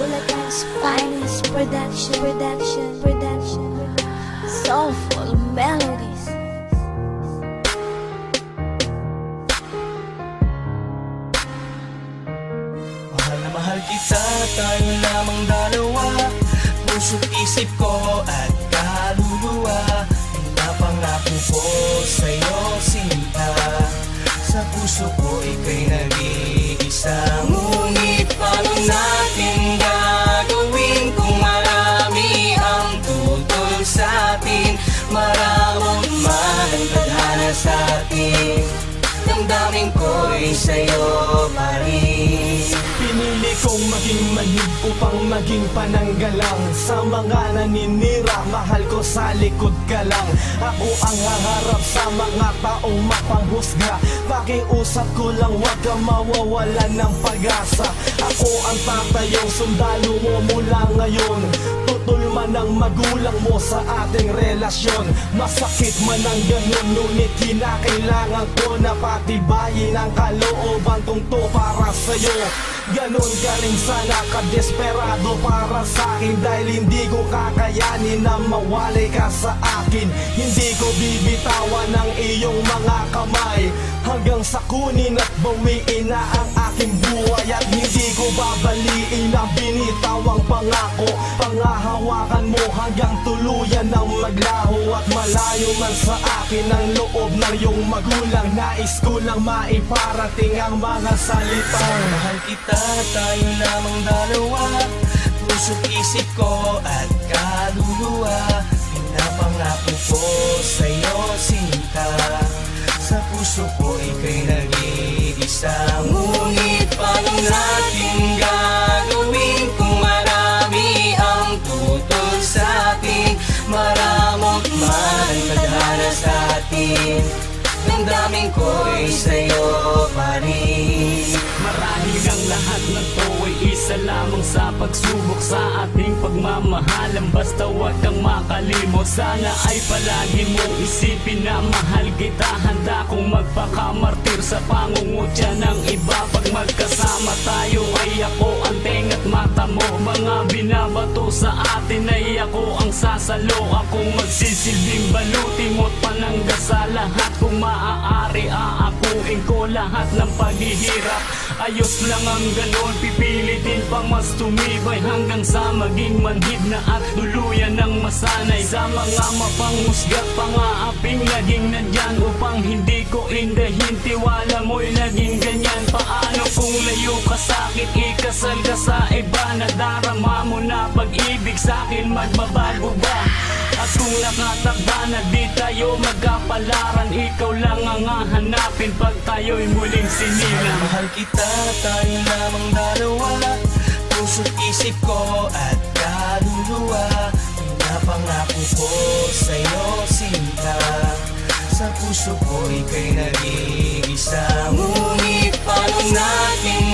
Bulacan's finest production, soulful melodies. Mahal na mahal kita, tayo lamang dalawa. Puso't isip ko at kaluluwa, pinapangako ko sa'yo sinta. Sa puso ko ika'y nag-iisa. Ngunit paano natin gagawin kung marami ang tutol sa'tin? Maramot man ang tadhana sa'tin, damdamin ko'y sa'yo pa rin. Pinili kong maging manhid upang maging pananggalang sa mga naninira, mahal ko sa likod ka lang. Ako ang haharap sa mga taong mapanghusga. Pakiusap ko lang, huwag kang mawawalan ng pag-asa. Ako ang tatayong sundalo mo mula ngayon. Tutol man ang magulang mo sa ating relasyon. Masakit man ang ganun, ngunit kinakailangan ko na patibayin ang kalooban kong to para sa'yo. Ganon ka rin sana kadesperado para sa'kin, dahil hindi ko kakayanin na mawalay ka sa akin. Hindi ko bibitawan ang iyong mga kamay hanggang sa kunin at bawiin na ang aking buhay. At hindi ko babaliin ang binitawang pangako. Pangahawakan mo hanggang tuluyan ng maglaho. At malayo man sa akin ang loob ng iyong magulang, nais ko lang maiparating ang mga salitang mahal kita, tayo lamang dalawa. Puso't isip ko at kaluluwa, pinapangako ko sa'yo sinta. Sa puso ko ika'y nag-iisa. Ngunit paano natin gagawin kung marami ang tutol sa'tin? Maramot man ang tadhana sa'tin, damdamin ko'y sa'yo pa rin. Marahil ang lahat ng to ay isa lamang sa pagsubok sa ating pagmamahalan. Basta huwag kang makalimot, sana ay palagi mong isipin na mahal kita. Handa kong magpakamartir sa pangungutya ng iba. Pag magkasama tayo ay ako ang tenga't mata mo. Mga binabato sa atin ay ako ang sasalo. Akong magsisilbing baluti mo't panangga sa lahat. Kung maaari aakuin ko lahat ng paghihirap. Ayos lang ang ganon, pipilitin pang mas tumibay hanggang sa maging manhid na at tuluyan ng masanay. Sa mga mapanghusga't pangaaping laging nandyan upang hindi ko indahin. Tiwala mo'y laging ganyan. Paano kung layo ka sa'kin, ikasal ka sa iba? Nadarama mo na pag-ibig sa'kin, magbabago ba? At kung nakatakda na di tayo magkapalaran, ikaw lang ang hahanapin pag tayo'y muling sinila. Mahal kita, tayo lamang dalawa. Puso't isip ko at kaluluwa, pinapangako ko sa'yo sinta. Sa puso ko ika'y nag-iisa. Ngunit paano natin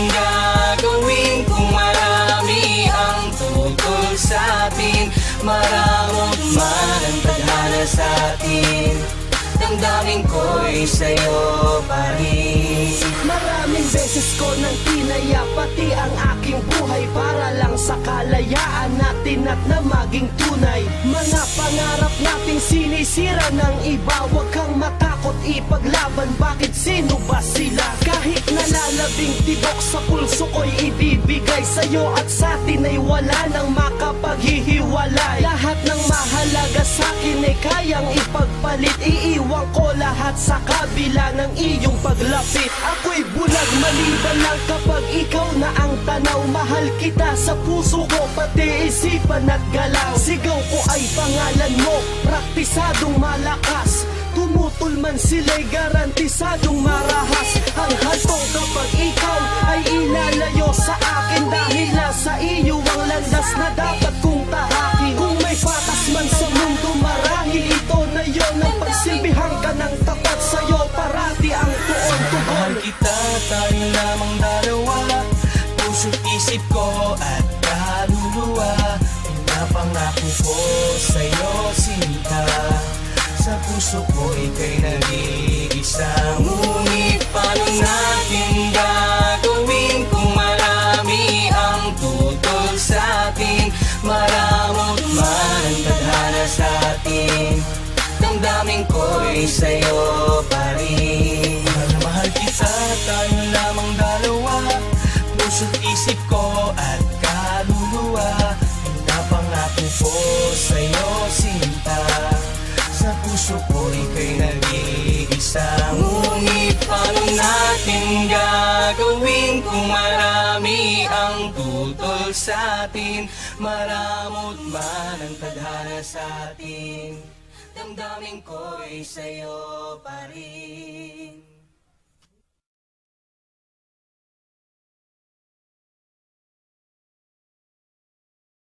gagawin kung marami ang tutol sa'tin? Maramot man ang tadhana sa'tin, damdamin ko'y sa'yo pa rin. Maraming beses ko nang tinaya pati ang aking buhay para lang sa kalayaan natin at na maging tunay. Mga pangarap nating sinisira ng iba, huwag kang matakot ipaglaban, bakit sino ba sila? Kahit nalalabing tibok sa pulso ko'y ibibigay sa'yo, at sa'tin ay wala nang makapaghihiwalay. Lahat ng mahalaga sa'kin ay kayang ipagpalit, iiwan ko lahat sa kabila ng iyong paglapit. Ako'y bulag maliban lang kapag ikaw na ang tanaw. Mahal kita sa puso ko, pati isipan at galaw. Sigaw ko ay pangalan mo, praktisadong malakas. Tumutol man sila'y garantisadong marahas. Ang hantong kapag ikaw ay ilalayo sa akin, dahil nasa iyo ang landas na dapat kong tahakin. Kung may patas man sa mundo, marahil ito na yon ang pagsilbihan ka ng tapat. Sa'yo parati ang tuon-tugon. Mahal kita, tayo lamang dalawa. Puso't isip ko at kaluluwa, pinapangako ko sa'yo sinta. Sa puso ko ika'y nag-iisa. Ngunit paano natin gagawin kung marami ang tutol sa ko'y sa'yo pa rin. Mahal na mahal kita, tayo lamang dalawa. Puso't isip ko at kaluluwa, pinapangako ko sa'yo sinta. Sa puso ko ika'y nag-iisa. Ngunit paano natin gagawin kung marami ang tutol sa'tin? Maramot man ang tadhana sa'tin, damdamin ko'y sa'yo pa rin.